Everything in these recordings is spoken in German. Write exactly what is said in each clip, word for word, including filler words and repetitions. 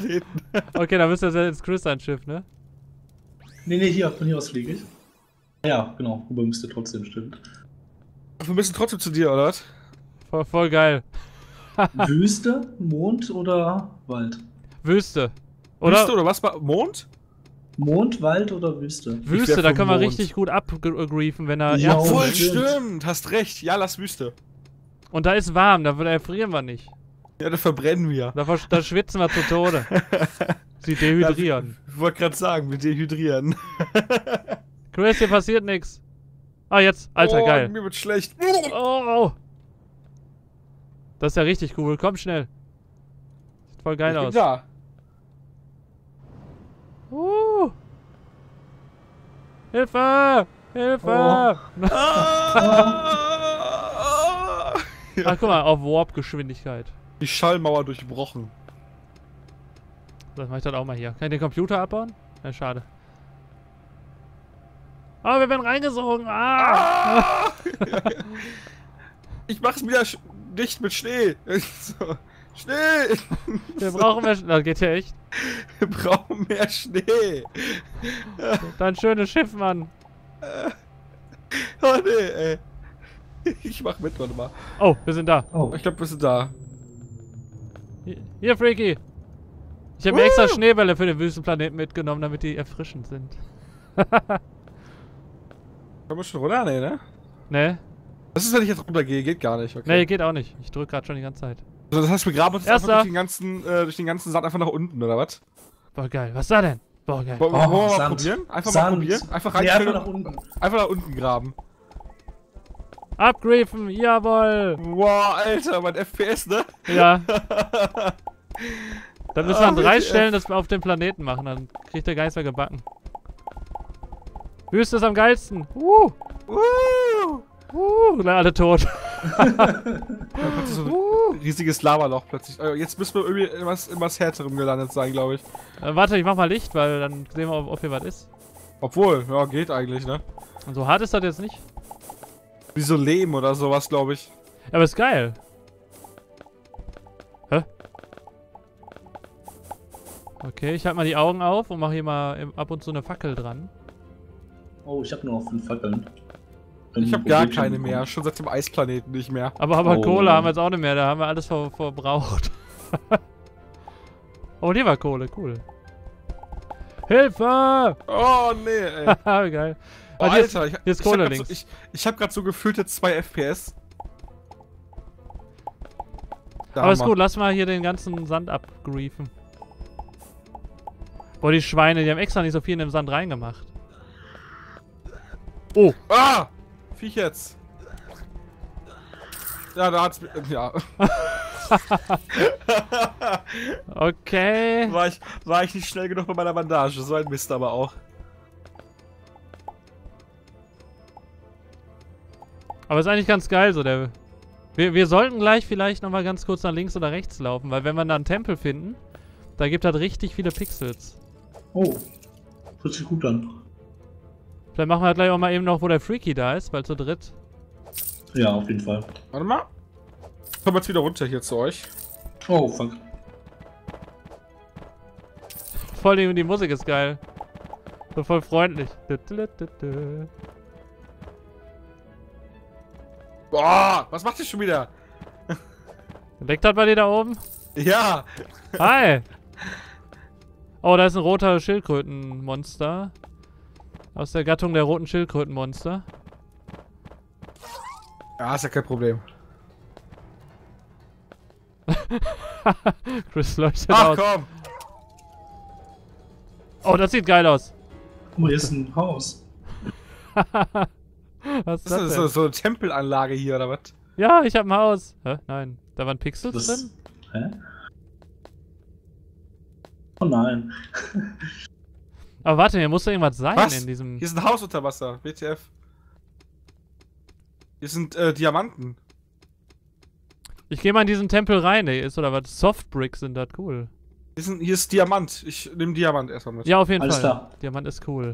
Planeten. Okay, dann müsst ihr jetzt Chris sein Schiff, ne? Nee, nee, hier, von hier aus fliege ich. Ja, genau, aber müsste trotzdem stimmen. Wir müssen trotzdem zu dir, oder was? Voll, voll geil. Wüste, Mond oder Wald? Wüste. Oder? Wüste oder was? Mond? Mond, Wald oder Wüste? Wüste, da für können wir Mond. richtig gut abgriefen, wenn er Ja, Erz voll ist. stimmt. stimmt. Hast recht. Ja, lass Wüste. Und da ist warm, da erfrieren wir nicht. Ja, da verbrennen wir. Da, versch- da schwitzen wir zu Tode. Sie dehydrieren. Ich wollte gerade sagen, wir dehydrieren. Chris, hier passiert nichts. Ah, jetzt. Alter, oh, geil. Mir wird schlecht. Oh. Das ist ja richtig cool. Komm schnell. Sieht voll geil ich bin aus. da. Uh. Hilfe! Hilfe! Oh. Ah! Ach, guck mal, auf Warp-Geschwindigkeit. Die Schallmauer durchbrochen. Das mach ich dann auch mal hier. Kann ich den Computer abbauen? Ja, schade. Oh, wir werden reingesogen. Ah! Ah! Ich mach's wieder sch dicht mit Schnee. So. Schnee! Wir brauchen mehr Schnee. Das geht ja echt. Wir brauchen mehr Schnee. Dein schönes Schiff, Mann. Oh nee, ey. Ich mach mit, warte mal. Oh, wir sind da. Oh, Ich glaube, wir sind da. Hier, hier Freaky. Ich habe mir extra Schneebälle für den Wüstenplaneten mitgenommen, damit die erfrischend sind. Können wir schon runter? Nee, ne? Ne? Was ist, wenn ich jetzt runtergehe? Geht gar nicht. Okay. Ne, geht auch nicht. Ich drück gerade schon die ganze Zeit. Also das heißt, wir graben uns jetzt Erster. einfach durch den, ganzen, äh, durch den ganzen Sand einfach nach unten, oder was? Boah, geil. Was ist da denn? Boah, geil. Wollen wir Oh, mal Sand. probieren? Einfach Sand. mal probieren? Einfach nee, rein einfach nach unten. einfach nach unten graben. Abgriefen, jawohl. Wow, Alter, mein F P S, ne? Ja. Dann müssen wir an Ah, drei bitte. Stellen das auf dem Planeten machen, dann kriegt der Geister gebacken. Wüste ist am geilsten. Uh, Uh, uh, na, alle tot. plötzlich so ein Uh. riesiges Lavaloch plötzlich. Äh, Jetzt müssen wir irgendwie in was, in was Härterem gelandet sein, glaube ich. Äh, warte, ich mach mal Licht, weil dann sehen wir, ob, ob hier was ist. Obwohl, ja, geht eigentlich, ne? Und so hart ist das jetzt nicht. Wie so Lehm oder sowas, glaube ich. Aber ist geil. Hä? Okay, ich halte mal die Augen auf und mache hier mal im- ab und zu eine Fackel dran. Oh, ich habe nur noch fünf Fackeln. Ich habe gar keine mehr, schon seit dem Eisplaneten nicht mehr. Aber, aber Oh. Kohle haben wir jetzt auch nicht mehr, da haben wir alles ver verbraucht. Oh, hier war Kohle, cool. Hilfe! Oh, nee, ey. Haha, geil. Oh, Ah, hier ist- Alter, ich, hier ist ich hab Kohle grad links. So, ich ich habe gerade so gefühlte zwei F P S. Da Aber ist haben wir. gut, lass mal hier den ganzen Sand abgriefen. Boah, die Schweine, die haben extra nicht so viel in den Sand reingemacht. Oh, Ah! Viech jetzt. Ja, da hat's. Ja. okay. war, ich, war ich nicht schnell genug bei meiner Bandage. So ein Mist aber auch. Aber ist eigentlich ganz geil so, der... Wir, wir sollten gleich vielleicht nochmal ganz kurz nach links oder rechts laufen, weil wenn wir da einen Tempel finden, da gibt halt richtig viele Pixels. Oh, hört sich gut an. Vielleicht machen wir halt gleich auch mal eben noch, wo der Freaky da ist, weil zu dritt. Ja, auf jeden Fall. Warte mal. Kommen wir jetzt wieder runter hier zu euch. Oh, fuck. Voll die, die Musik ist geil. So voll freundlich. Boah, was macht ihr schon wieder? Leckt das bei dir da oben? Ja. Hi! Oh, da ist ein roter Schildkrötenmonster. Aus der Gattung der roten Schildkrötenmonster. Ja, ist ja kein Problem. Chris leuchtet Ach aus. komm. Oh, das sieht geil aus. Guck mal, hier ist ein Haus. Was ist Das das ist denn? so, so eine Tempelanlage hier, oder was? Ja, ich hab ein Haus. Hä? Nein. Da waren Pixels Das. drin? Hä? Oh nein. Aber warte, hier muss doch irgendwas sein Was? in diesem... Hier ist ein Haus unter Wasser. W T F. Hier sind äh, Diamanten. Ich gehe mal in diesen Tempel rein, der hier ist, oder was? Softbricks sind das, cool. Hier, sind, hier ist Diamant. Ich nehme Diamant erstmal mit. Ja, auf jeden Alles Fall. klar. Diamant ist cool.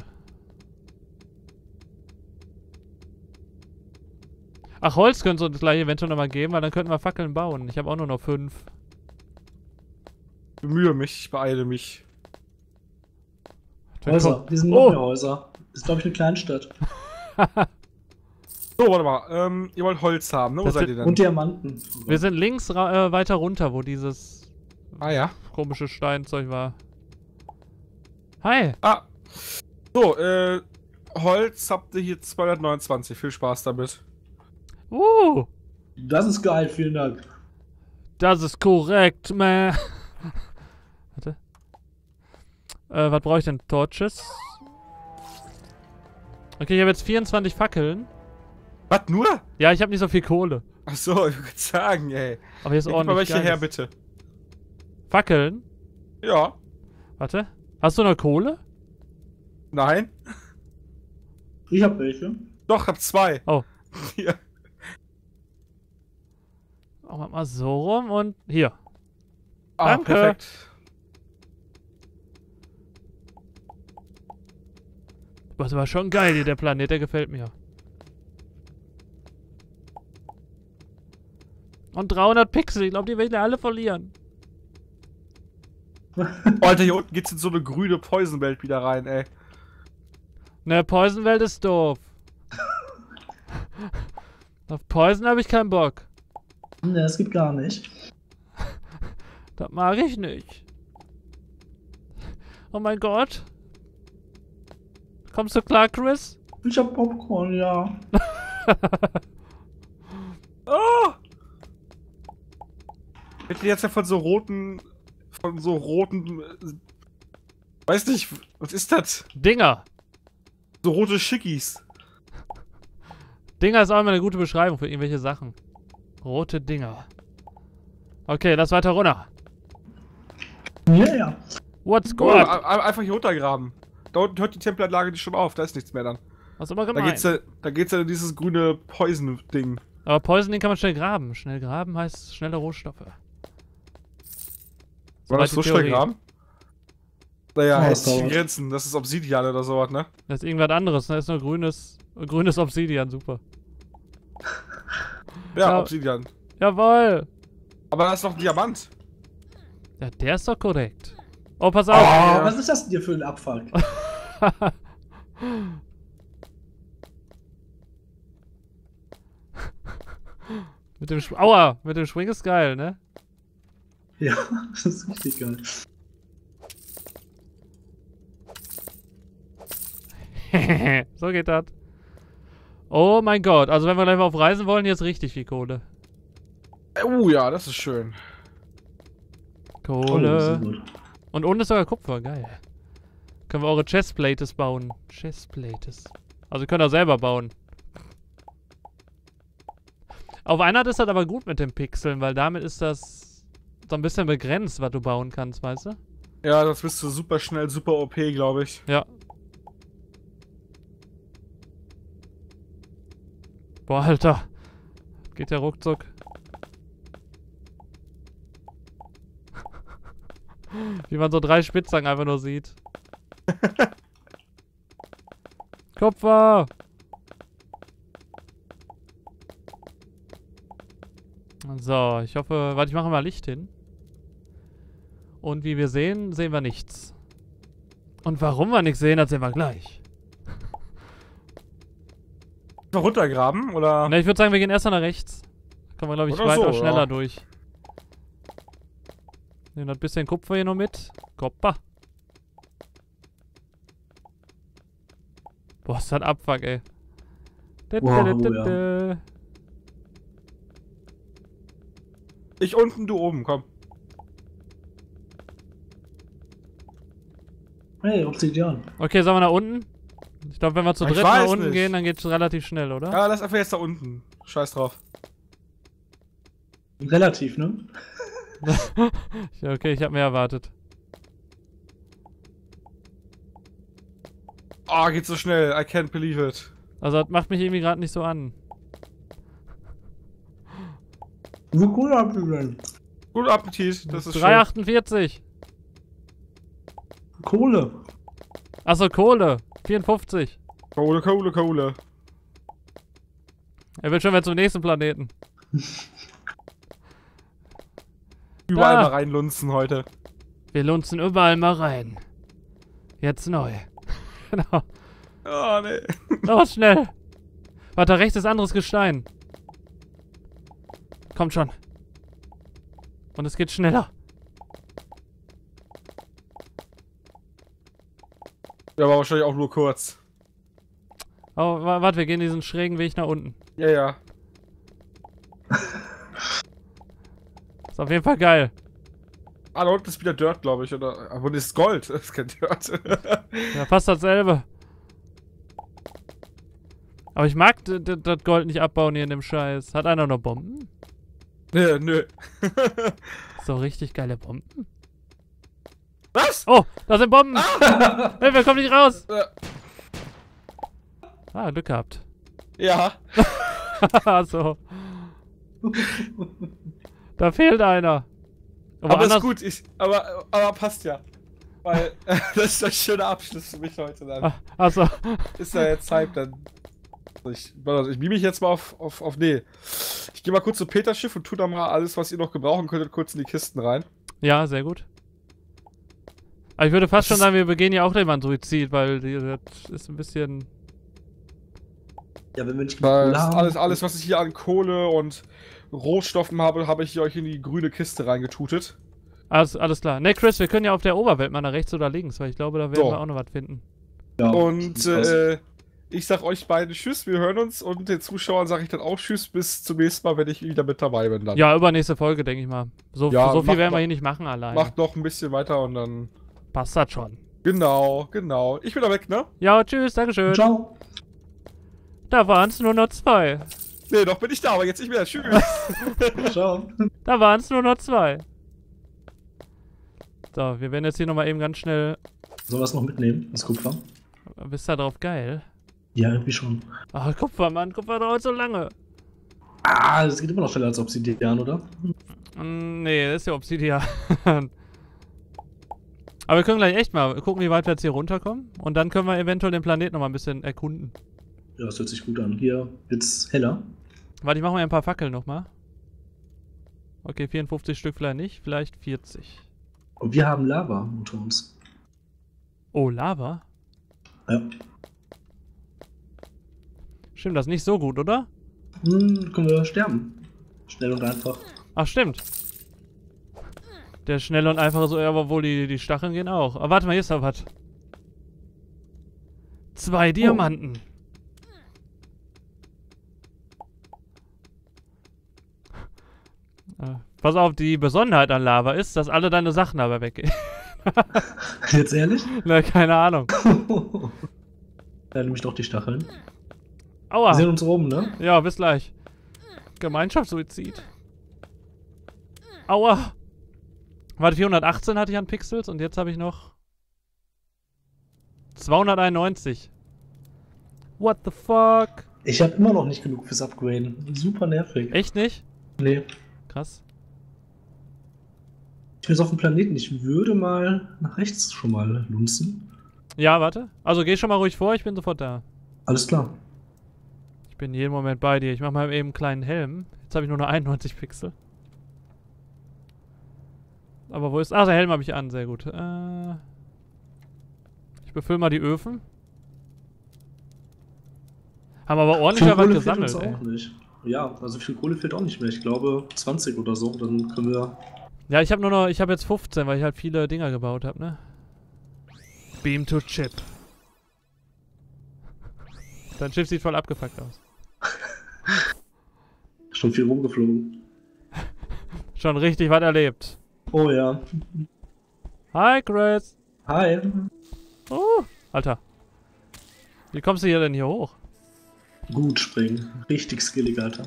Ach, Holz können sie uns gleich eventuell nochmal geben, weil dann könnten wir Fackeln bauen. Ich habe auch nur noch fünf. bemühe mich, ich beeile mich. Häuser, hier sind noch Oh. mehr Häuser. Das ist, glaube ich, eine Kleinstadt. So, warte mal. Ähm, ihr wollt Holz haben, ne? Wo Das seid sind- ihr denn? Und Diamanten. Wir sind links ra- äh, weiter runter, wo dieses Ah ja. komische Steinzeug war. Hi. Ah. So, äh, Holz habt ihr hier zweihundertneunundzwanzig. Viel Spaß damit. Uh, Das ist geil, vielen Dank. das ist korrekt, man. Warte. Äh, was brauche ich denn? Torches? Okay, ich habe jetzt vierundzwanzig Fackeln. Was, nur? Ja, ich habe nicht so viel Kohle. Achso, ich würde sagen, ey. Aber hier ist Gib mal ordentlich welche her, Geiles. bitte. Fackeln? Ja. Warte. Hast du noch Kohle? Nein. Ich hab welche. Doch, hab zwei. Oh. Hier. Machen wir mal so rum und hier. Ah, Danke. perfekt. Das war schon geil hier, der Planet, der gefällt mir. Und dreihundert Pixel, ich glaube, die werden alle verlieren. Oh, Alter, hier unten geht's in so eine grüne Poison-Welt wieder rein, ey. Ne, Poison-Welt ist doof. Auf Poison habe ich keinen Bock. Ne, das geht gar nicht. Das mag ich nicht. Oh mein Gott. Kommst du klar, Chris? Ich hab Popcorn, ja. Oh! Ich hätte jetzt ja von so roten... Von so roten... äh, Weiß nicht, was ist das? Dinger. So rote Schickis. Dinger ist auch immer eine gute Beschreibung für irgendwelche Sachen. Rote Dinger. Okay, lass weiter runter. Ja, ja. What's Oh, good? ein- einfach hier runtergraben. Da unten hört die Tempelanlage nicht schon auf, da ist nichts mehr dann. Was immer Da gemeint. geht's ja, da geht's ja in dieses grüne Poison-Ding. Aber Poison, den kann man schnell graben. Schnell graben heißt schnelle Rohstoffe. War Soweit das die so schnell Theorie. graben? Naja, Oh, hält das sich in dauert. Grenzen. Das ist Obsidian oder sowas, ne? Das ist irgendwas anderes, ne? Das ist nur grünes, grünes Obsidian, super. Ja, Ja. Obsidian. Jawohl! Aber da ist noch ein Diamant. Ja, der ist doch korrekt. Oh, pass auf! Ja. Was ist das denn hier für ein Abfuck? Mit dem Sch Aua! Mit dem Schwing ist geil, ne? Ja, das ist richtig geil. So geht das. Oh mein Gott, also wenn wir gleich mal auf Reisen wollen, jetzt richtig viel Kohle. Oh ja, das ist schön. Oh, Kohle. sehr gut. Und unten ist sogar Kupfer, geil. Können wir eure Chestplates bauen. Chestplates. Also ihr könnt auch selber bauen. Auf einer Art ist das aber gut mit den Pixeln, weil damit ist das so ein bisschen begrenzt, was du bauen kannst, weißt du? Ja, das bist du super schnell, super O P, glaube ich. Ja. Boah, Alter. Geht ja ruckzuck. Wie man so drei Spitzhacken einfach nur sieht. Kupfer! So, ich hoffe... Warte, ich mache mal Licht hin. Und wie wir sehen, sehen wir nichts. Und warum wir nichts sehen, das sehen wir gleich. Noch runtergraben, oder? Ne, ich würde sagen, wir gehen erst mal nach rechts. Kommen wir, glaube ich, Oder weiter so, schneller ja. durch. Nehmen das bisschen Kupfer hier noch mit. Kopper. Boah, ist das Abfuck, ey. Wow, oh Ich unten, du oben, komm. Hey, Obsidian. Okay, sollen wir nach unten? Ich glaube, wenn wir zu Ich dritt nach weiß unten nicht. gehen, dann geht's relativ schnell, oder? Ja, lass einfach jetzt da unten. Scheiß drauf. Relativ, ne? Ja, okay, ich habe mehr erwartet. Oh, geht so schnell. I can't believe it. Also, das macht mich irgendwie gerade nicht so an. Wie cool habt ihr denn? Guten Appetit, das ist drei schön. achtundvierzig. Kohle. Achso, Kohle. vierundfünfzig. Kohle, Kohle, Kohle. Er will schon wieder zum nächsten Planeten. Überall Da. mal reinlunzen heute. Wir lunzen überall mal rein. Jetzt neu. Genau. Oh, nee. Los, schnell. Warte, da rechts ist anderes Gestein. Kommt schon. Und es geht schneller. Ja, aber wahrscheinlich auch nur kurz. Oh, wa warte, wir gehen diesen schrägen Weg nach unten. Ja, ja. Ist auf jeden Fall geil. Ah, da unten ist wieder Dirt, glaube ich, oder? Aber das ist Gold. Das ist kein Dirt. Ja, fast dasselbe. Aber ich mag das Gold nicht abbauen hier in dem Scheiß. Hat einer noch Bomben? Nö, nö. So richtig geile Bomben. Was? Oh, da sind Bomben! Ah! Hey, wir kommen nicht raus! Äh. Ah, Glück gehabt. Ja. So. Da fehlt einer. Aber, aber ist gut, ich, aber, aber passt ja. Weil äh, das ist ein schöner Abschluss für mich heute dann. Ah, achso. Ist ja jetzt Zeit dann. Ich, also ich beam mich jetzt mal auf, auf, auf nee. Ich gehe mal kurz zu Peters Schiff und tu da mal alles, was ihr noch gebrauchen könntet, kurz in die Kisten rein. Ja, sehr gut. Aber ich würde fast das schon sagen, wir begehen ja auch jemand Suizid, weil die, das ist ein bisschen... Ja, wenn wir nicht Weil alles, alles, was ich hier an Kohle und Rohstoffen habe, habe ich hier euch in die grüne Kiste reingetutet. Alles, alles klar. Ne, Chris, wir können ja auf der Oberwelt mal nach rechts oder links, weil ich glaube, da werden so. wir auch noch was finden. Ja, und äh, ich sag euch beide Tschüss, wir hören uns und den Zuschauern sage ich dann auch Tschüss, bis zum nächsten Mal, wenn ich wieder mit dabei bin dann. Ja, übernächste Folge, denke ich mal. So, ja, so viel werden wir noch, hier nicht machen alleine. Macht noch ein bisschen weiter und dann... Passt das schon. Genau, genau. Ich bin da weg, ne? Ja, tschüss, dankeschön. Ciao. Da waren es nur noch zwei. Nee, doch bin ich da, aber jetzt nicht mehr. Tschüss. Ciao. Da waren es nur noch zwei. So, wir werden jetzt hier nochmal eben ganz schnell... Sollen wir es noch mitnehmen, das Kupfer? Bist du drauf geil? Ja, irgendwie schon. Ach, Kupfer, Mann, Kupfer dauert so lange. Ah, das geht immer noch schneller als Obsidian, oder? Mm, nee, das ist ja Obsidian. Aber wir können gleich echt mal gucken, wie weit wir jetzt hier runterkommen. Und dann können wir eventuell den Planeten nochmal ein bisschen erkunden. Ja, das hört sich gut an. Hier wird's heller. Warte, ich mache mal ein paar Fackeln nochmal. Okay, vierundfünfzig Stück vielleicht nicht, vielleicht vierzig. Und wir haben Lava unter uns. Oh, Lava? Ja. Stimmt, das ist nicht so gut, oder? Hm, können wir sterben. Schnell und einfach. Ach, stimmt. Der schnelle und einfache so, ja, aber wohl die, die Stacheln gehen auch. Aber warte mal, hier ist da was. Zwei Diamanten. Oh. Äh, pass auf, die Besonderheit an Lava ist, dass alle deine Sachen dabei weggehen. Jetzt ehrlich? Na, keine Ahnung. Ja, nehme ich doch die Stacheln. Aua. Wir sehen uns oben, ne? Ja, bis gleich. Gemeinschaftssuizid. Aua. Warte, vierhundertachtzehn hatte ich an Pixels und jetzt habe ich noch zweihunderteinundneunzig. What the fuck? Ich habe immer noch nicht genug fürs Upgraden. Super nervig. Echt nicht? Nee. Krass. Ich bin jetzt auf dem Planeten. Ich würde mal nach rechts schon mal lunzen. Ja, warte. Also geh schon mal ruhig vor, ich bin sofort da. Alles klar. Ich bin jeden Moment bei dir. Ich mach mal eben einen kleinen Helm. Jetzt habe ich nur noch einundneunzig Pixel. Aber wo ist... Ah, der Helm habe ich an. Sehr gut. Äh, ich befülle mal die Öfen. Haben aber ordentlich was gesammelt, uns ey. auch nicht. Ja, also viel Kohle fehlt auch nicht mehr. Ich glaube zwanzig oder so. Dann können wir... Ja, ich habe nur noch... Ich habe jetzt fünfzehn, weil ich halt viele Dinger gebaut habe, ne? Beam to Chip. Dein Schiff sieht voll abgefuckt aus. Schon viel rumgeflogen. Schon richtig was erlebt. Oh ja. Hi, Chris. Hi. Oh, Alter. Wie kommst du hier denn hier hoch? Gut springen. Richtig skillig, Alter.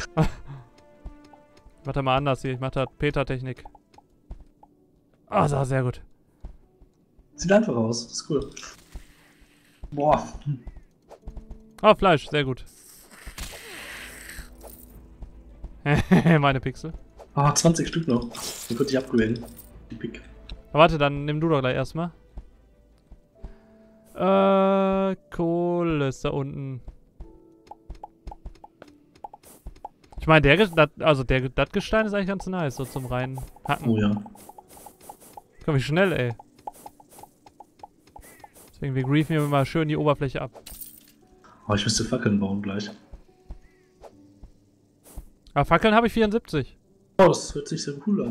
Warte mal anders hier. Ich mach da Peter-Technik. Ah, oh, sehr gut. Sieht einfach aus. Das ist cool. Boah. Oh, Fleisch. Sehr gut. Meine Pixel. Ah, zwanzig Stück noch. Dann könnte ich upgraden. Die Pick. Aber warte, dann nimm du doch gleich erstmal. Äh, Kohle ist da unten. Ich meine, der, dat, also der, das Gestein ist eigentlich ganz nice, so zum rein hacken. Oh ja. Komm, wie schnell, ey. Deswegen, wir griefen hier mal schön die Oberfläche ab. Aber ich müsste Fackeln bauen gleich. Ah, Fackeln habe ich vierundsiebzig. Oh, das hört sich sehr cool an.